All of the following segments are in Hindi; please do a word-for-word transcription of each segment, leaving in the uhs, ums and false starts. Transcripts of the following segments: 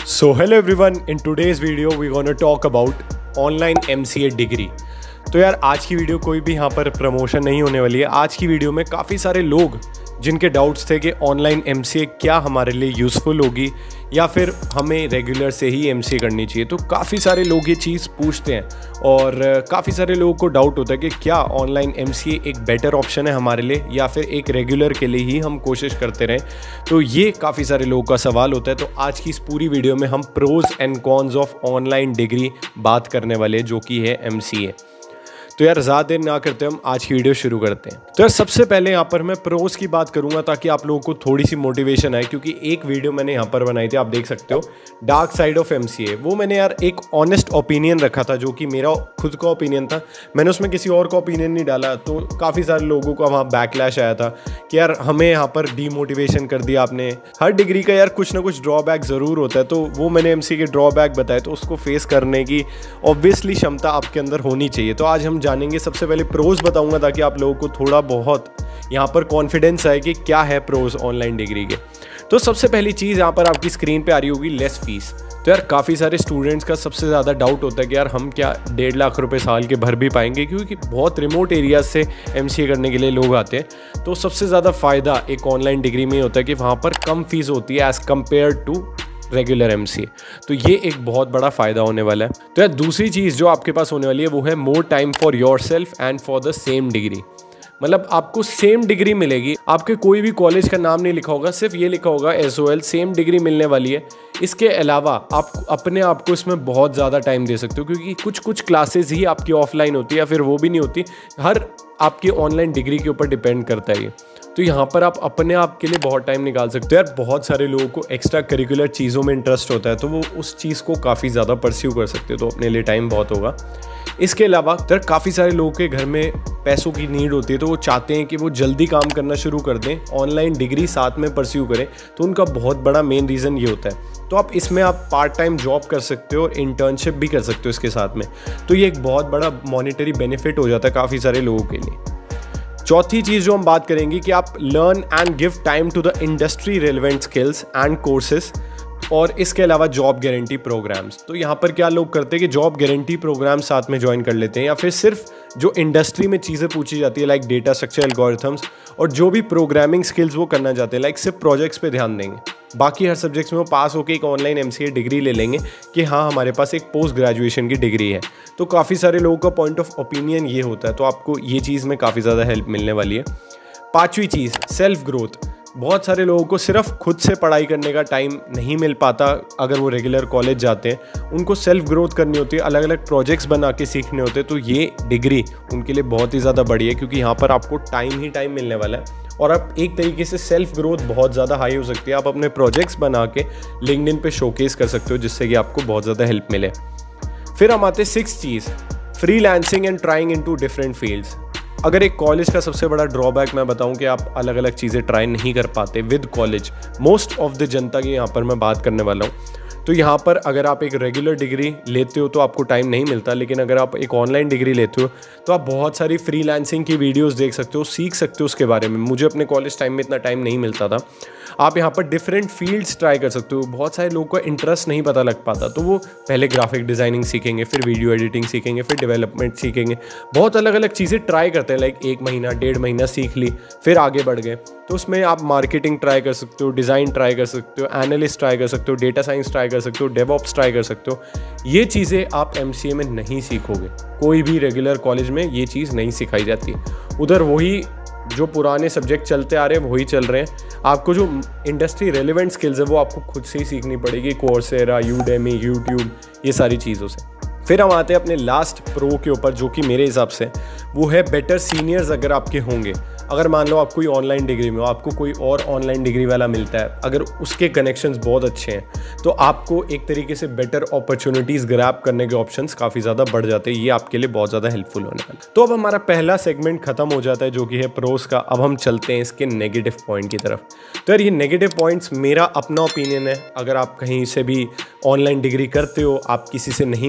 So hello everyone, in today's video we're gonna talk about online M C A degree। तो यार आज की वीडियो कोई भी यहाँ पर प्रमोशन नहीं होने वाली है। आज की वीडियो में काफ़ी सारे लोग जिनके डाउट्स थे कि ऑनलाइन एम सी ए क्या हमारे लिए यूज़फुल होगी या फिर हमें रेगुलर से ही एम सी ए करनी चाहिए, तो काफ़ी सारे लोग ये चीज़ पूछते हैं और काफ़ी सारे लोगों को डाउट होता है कि क्या ऑनलाइन एम सी ए एक बेटर ऑप्शन है हमारे लिए या फिर एक रेगुलर के लिए ही हम कोशिश करते रहें। तो ये काफ़ी सारे लोगों का सवाल होता है। तो आज की इस पूरी वीडियो में हम pros and cons of online degree बात करने वाले, जो कि है एम सी ए। तो यार ज़्यादा देर ना करते हम आज की वीडियो शुरू करते हैं। तो यार सबसे पहले यहाँ पर मैं प्रोज की बात करूँगा ताकि आप लोगों को थोड़ी सी मोटिवेशन आए, क्योंकि एक वीडियो मैंने यहाँ पर बनाई थी, आप देख सकते हो, dark side of M C A. वो मैंने यार एक ऑनेस्ट ओपिनियन रखा था, जो कि मेरा खुद का ओपिनियन था। मैंने उसमें किसी और का ओपिनियन नहीं डाला। तो काफ़ी सारे लोगों का वहाँ बैकलैश आया था कि यार हमें यहाँ पर डीमोटिवेशन कर दिया आपने। हर डिग्री का यार कुछ ना कुछ ड्रॉबैक ज़रूर होता है, तो वो मैंने एम सी ए के ड्रॉबैक बताए, तो उसको फेस करने की ऑब्वियसली क्षमता आपके अंदर होनी चाहिए। तो आज हम जानेंगे, सबसे पहले प्रोज बताऊंगा ताकि आप लोगों को थोड़ा बहुत यहाँ पर कॉन्फिडेंस आए कि क्या है प्रोज ऑनलाइन डिग्री के। तो सबसे पहली चीज़ यहाँ पर आपकी स्क्रीन पे आ रही होगी, लेस फीस। तो यार काफ़ी सारे स्टूडेंट्स का सबसे ज़्यादा डाउट होता है कि यार हम क्या डेढ़ लाख रुपए साल के भर भी पाएंगे, क्योंकि बहुत रिमोट एरियाज से एम सी ए करने के लिए लोग आते हैं। तो सबसे ज़्यादा फ़ायदा एक ऑनलाइन डिग्री में होता है कि वहाँ पर कम फीस होती है as compare to regular M C A. तो ये एक बहुत बड़ा फ़ायदा होने वाला है। तो यार दूसरी चीज़ जो आपके पास होने वाली है वो है more time for yourself and for the same degree. मतलब आपको सेम डिग्री मिलेगी, आपके कोई भी कॉलेज का नाम नहीं लिखा होगा, सिर्फ ये लिखा होगा S O L, same degree मिलने वाली है। इसके अलावा आप अपने आप को इसमें बहुत ज़्यादा टाइम दे सकते हो, क्योंकि कुछ कुछ क्लासेस ही आपकी ऑफलाइन होती है या फिर वो भी नहीं होती, हर आपकी ऑनलाइन डिग्री के ऊपर डिपेंड करता है ये। तो यहाँ पर आप अपने आप के लिए बहुत टाइम निकाल सकते हो। यार बहुत सारे लोगों को एक्स्ट्रा करिकुलर चीज़ों में इंटरेस्ट होता है, तो वो उस चीज़ को काफ़ी ज़्यादा परस्यू कर सकते हो, तो अपने लिए टाइम बहुत होगा। इसके अलावा यार काफ़ी सारे लोगों के घर में पैसों की नीड होती है, तो वो चाहते हैं कि वो जल्दी काम करना शुरू कर दें, ऑनलाइन डिग्री साथ में परस्यू करें। तो उनका बहुत बड़ा मेन रीज़न ये होता है। तो आप इसमें आप पार्ट टाइम जॉब कर सकते हो और इंटर्नशिप भी कर सकते हो इसके साथ में। तो ये एक बहुत बड़ा मॉनिटरी बेनिफिट हो जाता है काफ़ी सारे लोगों के लिए। चौथी चीज़ जो हम बात करेंगे कि आप learn and give time to the industry relevant skills and courses, और इसके अलावा जॉब गारंटी प्रोग्राम्स। तो यहाँ पर क्या लोग करते हैं कि जॉब गारंटी प्रोग्राम साथ में ज्वाइन कर लेते हैं, या फिर सिर्फ जो इंडस्ट्री में चीज़ें पूछी जाती है लाइक डेटा स्ट्रक्चर, एल्गोरिथम्स, और जो भी प्रोग्रामिंग स्किल्स वो करना चाहते हैं, लाइक सिर्फ प्रोजेक्ट्स पे ध्यान देंगे। बाकी हर सब्जेक्ट्स में वो पास होकर एक online M C A degree ले लेंगे कि हाँ हमारे पास एक पोस्ट ग्रेजुएशन की डिग्री है। तो काफ़ी सारे लोगों का पॉइंट ऑफ ओपिनियन ये होता है, तो आपको ये चीज़ में काफ़ी ज़्यादा हेल्प मिलने वाली है। पाँचवीं चीज़, सेल्फ ग्रोथ। बहुत सारे लोगों को सिर्फ खुद से पढ़ाई करने का टाइम नहीं मिल पाता अगर वो रेगुलर कॉलेज जाते हैं, उनको सेल्फ ग्रोथ करनी होती है, अलग अलग प्रोजेक्ट्स बना के सीखने होते हैं। तो ये डिग्री उनके लिए बहुत ही ज़्यादा बढ़िया है, क्योंकि यहाँ पर आपको टाइम ही टाइम मिलने वाला है और आप एक तरीके से सेल्फ ग्रोथ बहुत ज़्यादा हाई हो सकती है। आप अपने प्रोजेक्ट्स बना के लिंक्डइन पे शोकेस कर सकते हो, जिससे कि आपको बहुत ज़्यादा हेल्प मिले। फिर हम आते हैं सिक्स चीज़, freelancing and trying into different fields. अगर एक कॉलेज का सबसे बड़ा ड्रॉबैक मैं बताऊं कि आप अलग अलग चीज़ें ट्राई नहीं कर पाते with college, most of the जनता की यहाँ पर मैं बात करने वाला हूँ। तो यहाँ पर अगर आप एक रेगुलर डिग्री लेते हो तो आपको टाइम नहीं मिलता, लेकिन अगर आप एक ऑनलाइन डिग्री लेते हो तो आप बहुत सारी फ्रीलांसिंग की वीडियोस देख सकते हो, सीख सकते हो उसके बारे में। मुझे अपने कॉलेज टाइम में इतना टाइम नहीं मिलता था। आप यहाँ पर डिफरेंट फील्ड्स ट्राई कर सकते हो। बहुत सारे लोगों का इंटरेस्ट नहीं पता लग पाता, तो वो पहले ग्राफिक डिज़ाइनिंग सीखेंगे, फिर वीडियो एडिटिंग सीखेंगे, फिर डेवलपमेंट सीखेंगे, बहुत अलग अलग चीज़ें ट्राई करते हैं। लाइक एक महीना डेढ़ महीना सीख ली, फिर आगे बढ़ गए। तो उसमें आप मार्केटिंग ट्राई कर सकते हो, डिज़ाइन ट्राई कर सकते हो, एनालिस्ट ट्राई कर सकते हो, डेटा साइंस ट्राई कर सकते हो, डेवऑप्स ट्राई कर सकते हो। ये चीज़ें आप एम सी ए में नहीं सीखोगे, कोई भी रेगुलर कॉलेज में ये चीज़ नहीं सिखाई जाती। उधर वही जो पुराने सब्जेक्ट चलते आ रहे हैं वही चल रहे हैं। आपको जो इंडस्ट्री रेलेवेंट स्किल्स है वो आपको खुद से ही सीखनी पड़ेगी, कोर्सेरा, यूडेमी, यूट्यूब, ये सारी चीज़ों से। फिर हम आते हैं अपने लास्ट प्रो के ऊपर, जो कि मेरे हिसाब से वो है बेटर सीनियर्स अगर आपके होंगे। अगर मान लो आप कोई ऑनलाइन डिग्री में हो, आपको कोई और ऑनलाइन डिग्री वाला मिलता है, अगर उसके कनेक्शंस बहुत अच्छे हैं तो आपको एक तरीके से बेटर अपॉर्चुनिटीज़ ग्रैब करने के ऑप्शंस काफ़ी ज़्यादा बढ़ जाते हैं। ये आपके लिए बहुत ज़्यादा हेल्पफुल होने वाला है। तो अब हमारा पहला सेगमेंट खत्म हो जाता है, जो कि है प्रोस का। अब हम चलते हैं इसके नेगेटिव पॉइंट की तरफ। तो यार ये नेगेटिव पॉइंट्स मेरा अपना ओपिनियन है। अगर आप कहीं से भी ऑनलाइन डिग्री करते हो, आप किसी से नहीं मिलते, तो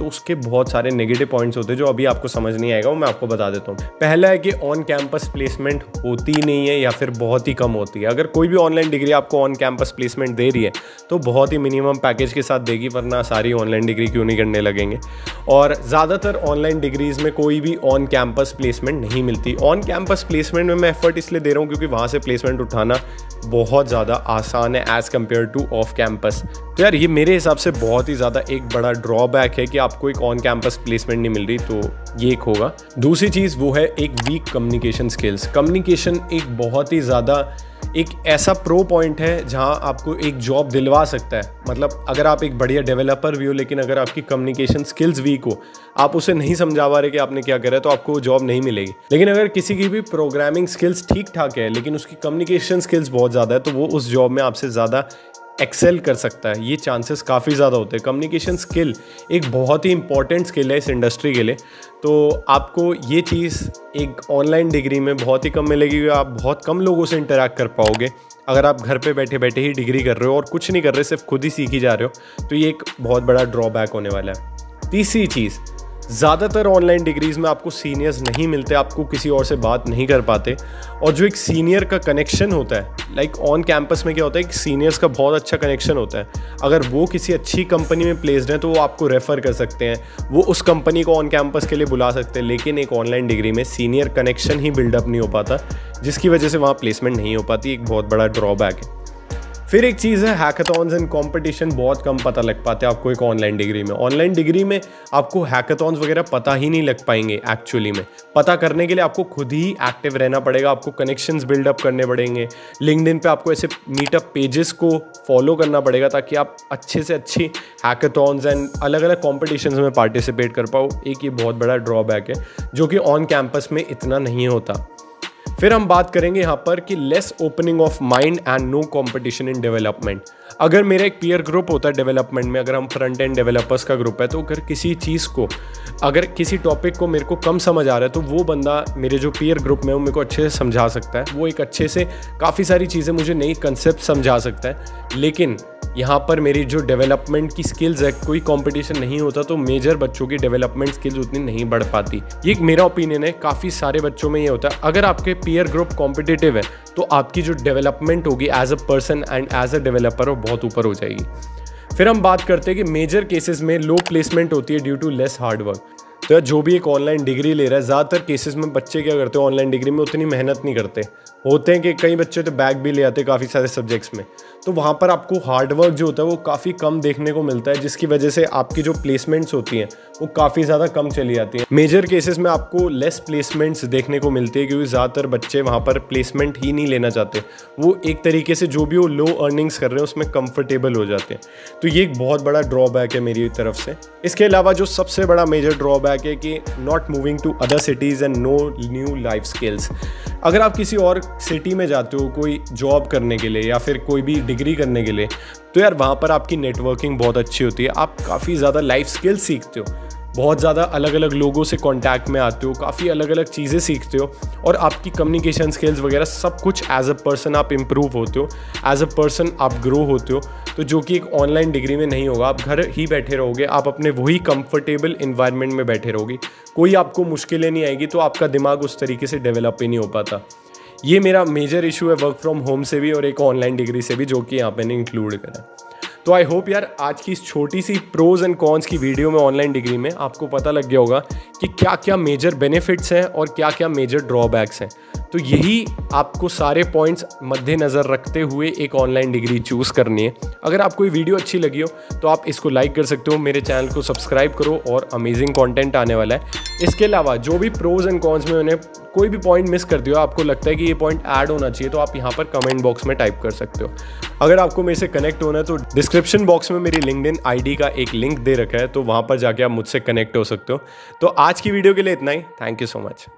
उसके बहुत सारे नेगेटिव पॉइंट्स होते हैं जो अभी आपको समझ नहीं आएगा, वो मैं आपको बता देता हूँ। पहला है कि ऑन कैंपस प्लेसमेंट होती ही नहीं है या फिर बहुत ही कम होती है। अगर कोई भी ऑनलाइन डिग्री आपको ऑन कैंपस प्लेसमेंट दे रही है तो बहुत ही मिनिमम पैकेज के साथ देगी, वरना सारी ऑनलाइन डिग्री क्यों नहीं करने लगेंगे। और ज़्यादातर ऑनलाइन डिग्रीज़ में कोई भी ऑन कैंपस प्लेसमेंट नहीं मिलती। ऑन कैंपस प्लेसमेंट में मैं एफर्ट इसलिए दे रहा हूँ क्योंकि वहाँ से प्लेसमेंट उठाना बहुत ज़्यादा आसान है as compare to off campus. तो यार ये मेरे हिसाब से बहुत ही ज़्यादा एक बड़ा ड्रॉबैक है कि आपको एक ऑन कैंपस प्लेसमेंट नहीं मिल रही, तो ये एक होगा। दूसरी चीज़ वो है एक वीक कम्युनिकेशन स्किल्स। कम्युनिकेशन एक बहुत ही ज़्यादा एक ऐसा प्रो पॉइंट है जहां आपको एक जॉब दिलवा सकता है। मतलब अगर आप एक बढ़िया डेवलपर भी हो लेकिन अगर आपकी कम्युनिकेशन स्किल्स वीक हो, आप उसे नहीं समझा पा रहे कि आपने क्या करा है, तो आपको जॉब नहीं मिलेगी। लेकिन अगर किसी की भी प्रोग्रामिंग स्किल्स ठीक ठाक है लेकिन उसकी कम्युनिकेशन स्किल्स बहुत ज़्यादा है, तो वो उस जॉब में आपसे ज़्यादा एक्सेल कर सकता है। ये चांसेस काफ़ी ज़्यादा होते हैं। कम्युनिकेशन स्किल एक बहुत ही इंपॉर्टेंट स्किल है इस इंडस्ट्री के लिए। तो आपको ये चीज़ एक ऑनलाइन डिग्री में बहुत ही कम मिलेगी। आप बहुत कम लोगों से इंटरेक्ट कर पाओगे। अगर आप घर पे बैठे बैठे ही डिग्री कर रहे हो और कुछ नहीं कर रहे, सिर्फ खुद ही सीखी जा रहे हो, तो ये एक बहुत बड़ा ड्रॉबैक होने वाला है। तीसरी चीज़, ज़्यादातर ऑनलाइन डिग्रीज़ में आपको सीनियर्स नहीं मिलते, आपको किसी और से बात नहीं कर पाते। और जो एक सीनियर का कनेक्शन होता है, लाइक ऑन कैंपस में क्या होता है कि सीनियर्स का बहुत अच्छा कनेक्शन होता है। अगर वो किसी अच्छी कंपनी में प्लेस्ड हैं तो वो आपको रेफ़र कर सकते हैं, वो उस कंपनी को ऑन कैंपस के लिए बुला सकते हैं। लेकिन एक ऑनलाइन डिग्री में सीनियर कनेक्शन ही बिल्डअप नहीं हो पाता, जिसकी वजह से वहाँ प्लेसमेंट नहीं हो पाती। एक बहुत बड़ा ड्रॉबैक है। फिर एक चीज़ है हैकाथॉन्स एंड कंपटीशन बहुत कम पता लग पाते हैं आपको एक ऑनलाइन डिग्री में। ऑनलाइन डिग्री में आपको हैकाथॉन्स वगैरह पता ही नहीं लग पाएंगे। एक्चुअली में पता करने के लिए आपको खुद ही एक्टिव रहना पड़ेगा, आपको कनेक्शंस बिल्डअप करने पड़ेंगे। लिंक्डइन पे आपको ऐसे मीटअप पेजेस को फॉलो करना पड़ेगा ताकि आप अच्छे से अच्छी हैकाथॉन्स एंड अलग अलग कॉम्पिटिशन्स में पार्टिसिपेट कर पाओ। एक ये बहुत बड़ा ड्रॉबैक है जो कि ऑन कैंपस में इतना नहीं होता। फिर हम बात करेंगे यहाँ पर कि less opening of mind and no competition in development. अगर मेरा एक पीयर ग्रुप होता है डेवलपमेंट में, अगर हम फ्रंट एंड डेवलपर्स का ग्रुप है, तो अगर किसी चीज़ को, अगर किसी टॉपिक को मेरे को कम समझ आ रहा है तो वो बंदा मेरे जो पीयर ग्रुप में वो मेरे को अच्छे से समझा सकता है। वो एक अच्छे से काफ़ी सारी चीज़ें मुझे नई कंसेप्ट समझा सकता है। लेकिन यहाँ पर मेरी जो डेवलपमेंट की स्किल्स है, कोई कंपटीशन नहीं होता तो मेजर बच्चों की डेवलपमेंट स्किल्स उतनी नहीं बढ़ पाती। ये एक मेरा ओपिनियन है, काफ़ी सारे बच्चों में ये होता है। अगर आपके पीयर ग्रुप कॉम्पिटिटिव है तो आपकी जो डेवलपमेंट होगी as a person and as a developer वो बहुत ऊपर हो जाएगी। फिर हम बात करते हैं कि मेजर केसेस में लो प्लेसमेंट होती है due to less hard work. तो यार जो भी एक ऑनलाइन डिग्री ले रहा है, ज़्यादातर केसेस में बच्चे क्या करते हैं, ऑनलाइन डिग्री में उतनी मेहनत नहीं करते। होते हैं कि कई बच्चे तो बैक भी ले आते हैं काफ़ी सारे सब्जेक्ट्स में, तो वहाँ पर आपको हार्ड वर्क जो होता है वो काफ़ी कम देखने को मिलता है, जिसकी वजह से आपकी जो प्लेसमेंट्स होती हैं वो काफ़ी ज़्यादा कम चली जाती हैं। मेजर केसेस में आपको लेस प्लेसमेंट्स देखने को मिलती है क्योंकि ज़्यादातर बच्चे वहाँ पर प्लेसमेंट ही नहीं लेना चाहते। वो एक तरीके से जो भी वो लो अर्निंग्स कर रहे हैं उसमें कंफर्टेबल हो जाते हैं। तो ये एक बहुत बड़ा ड्रॉबैक है मेरी तरफ से। इसके अलावा जो सबसे बड़ा मेजर ड्रॉबैक है कि not moving to other cities and no new life skills. अगर आप किसी और सिटी में जाते हो कोई जॉब करने के लिए या फिर कोई भी डिग्री करने के लिए, तो यार वहाँ पर आपकी नेटवर्किंग बहुत अच्छी होती है। आप काफ़ी ज़्यादा लाइफ स्किल्स सीखते हो, बहुत ज़्यादा अलग अलग लोगों से कांटेक्ट में आते हो, काफ़ी अलग अलग चीज़ें सीखते हो और आपकी कम्युनिकेशन स्किल्स वगैरह सब कुछ एज अ पर्सन आप इम्प्रूव होते हो, एज अ पर्सन आप ग्रो होते हो। तो जो कि एक ऑनलाइन डिग्री में नहीं होगा। आप घर ही बैठे रहोगे, आप अपने वही कंफर्टेबल इन्वायरमेंट में बैठे रहोगे, कोई आपको मुश्किलें नहीं आएगी, तो आपका दिमाग उस तरीके से डेवलप ही नहीं हो पाता। ये मेरा मेजर इशू है वर्क फ्रॉम होम से भी और एक ऑनलाइन डिग्री से भी, जो कि यहाँ पे नहीं इंक्लूड करा। तो आई होप यार आज की इस छोटी सी प्रोज एंड कॉन्स की वीडियो में ऑनलाइन डिग्री में आपको पता लग गया होगा कि क्या क्या मेजर बेनिफिट्स हैं और क्या क्या मेजर ड्रॉबैक्स हैं। तो यही आपको सारे पॉइंट्स मद्देनज़र रखते हुए एक ऑनलाइन डिग्री चूज़ करनी है। अगर आपको ये वीडियो अच्छी लगी हो तो आप इसको लाइक कर सकते हो, मेरे चैनल को सब्सक्राइब करो और अमेजिंग कंटेंट आने वाला है। इसके अलावा जो भी प्रोज एंड कॉन्स में उन्हें कोई भी पॉइंट मिस कर दिया, आपको लगता है कि ये पॉइंट ऐड होना चाहिए, तो आप यहाँ पर कमेंट बॉक्स में टाइप कर सकते हो। अगर आपको मेरे से कनेक्ट होना है तो डिस्क्रिप्शन बॉक्स में मेरी लिंक्डइन आईडी का एक लिंक दे रखा है, तो वहाँ पर जाके आप मुझसे कनेक्ट हो सकते हो। तो आज की वीडियो के लिए इतना ही। Thank you so much.